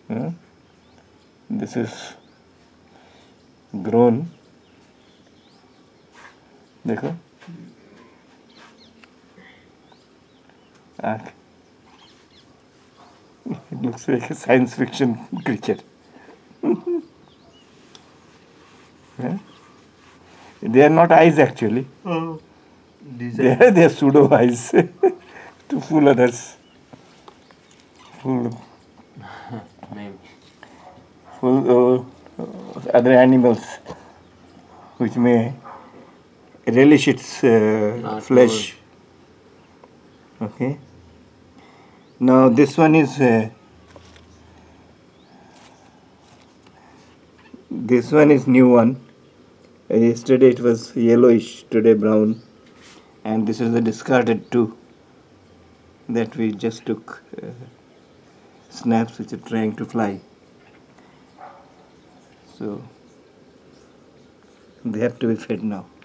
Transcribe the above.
This is grown. देखो आँख. It looks like a science fiction creature. They are not eyes actually. They are pseudo-eyes to fool others. Fool other animals which may relish its flesh. Okay. Now this one is new one. Yesterday it was yellowish, today brown, and this is the discarded two that we just took snaps which are trying to fly. So they have to be fed now.